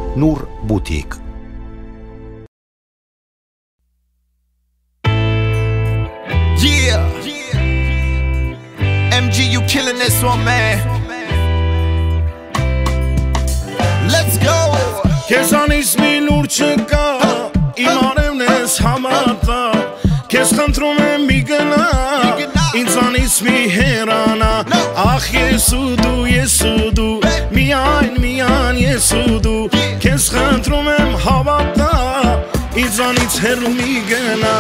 Nur Boutique. Yeah, MG, you killing this one, man. Let's go. Քեզանից մի լուր չկա, իմ արևն ես համատա, քեզ խնդրում եմ մի գնա, ինձանից մի հեռանա, ախ ես ու դու, միայն ես ու դու, քեզ խնդրում եմ հավատա, ինձանից հեռու մի գնա.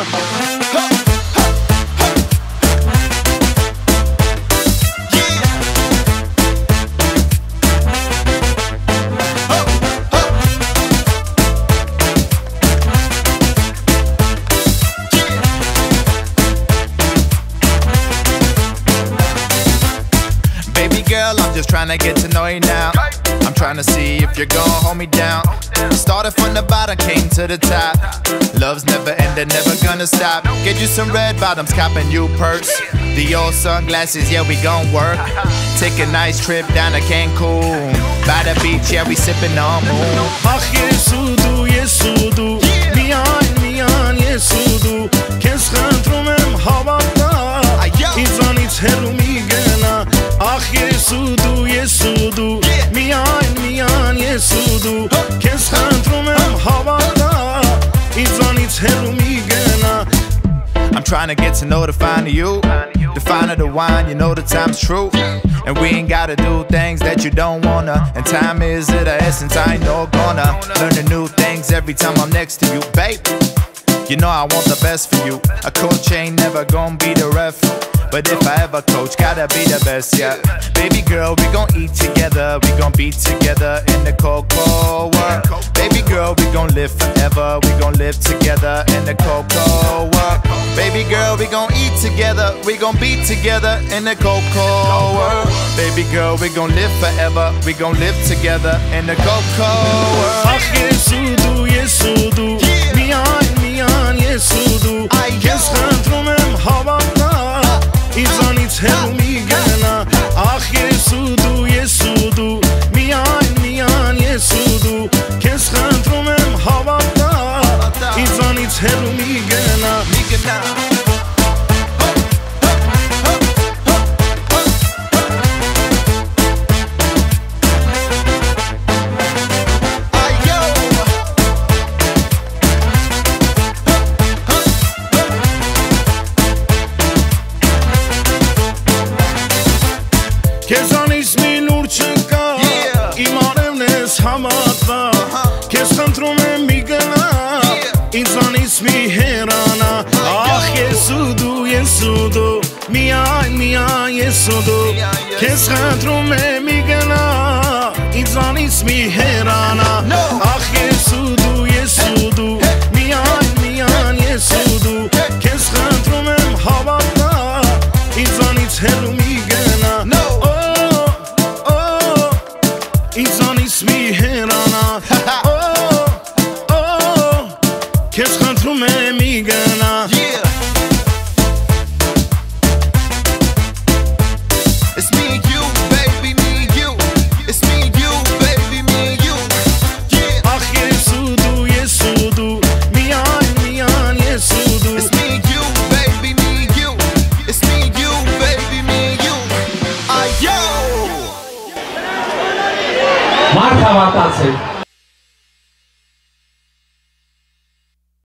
I'm just trying to get to know you now. I'm trying to see if you're gonna hold me down. Started from the bottom, came to the top. Love's never ending, never gonna stop. Get you some red bottoms, cop a new purse. The old sunglasses, yeah, we gon' work. Take a nice trip down to Cancun. By the beach, yeah, we sippin' on moon. Ach, yes ու դու, միայն ես ու դու, քեզ խնդրում եմ հավատա, ինձանից հեռու մի գնա. Ach, yes ու դու, միայն ես ու դու, քեզ խնդրում եմ հավատա, ինձանից հեռու մի գնա. I'm trying to get to know the finer you, the finer the wine, you know the time's true. And we ain't gotta do things that you don't wanna. And time is of the essence, I ain't no gonna learn the new things every time I'm next to you, babe. You know I want the best for you. A coach ain't never gonna be the ref, but if I ever coach, gotta be the best, yeah. Baby girl, we gon' eat together, we gon' be together in the cocoa world. Baby girl, we gon' live forever, we gon' live together in the cocoa world. Baby girl, we gon' eat together, we gon' be together in the cocoa world. Baby girl, we gon' live forever, we gon' live together in the cocoa world. Ach, yes ու դու, միայն ես ու դու, քեզ խնդրում եմ հավատա, ինձանից հեռու մի գնա. Ach, ես ու դու, միայն ես ու դու, քեզ խնդրում եմ հավատա, ինձանից հեռու մի գնա. Քեզանից մի լուր չկա, իմ արևն ես համատա, քեզ խնդրում եմ մի գնա, ինձանից մի հեռանա. Ախ, ես ու դու, միայն ես ու դու, քեզ խնդրում եմ մի գնա, ինձանից մի հեռանա. Ախ, ես ու դու, միայն ես ու դու, քեզ խնդրում եմ հավատա, ինձանից հեռու մի գնա. Ինձանից մի հեռանա, քեզ խնդրում եմ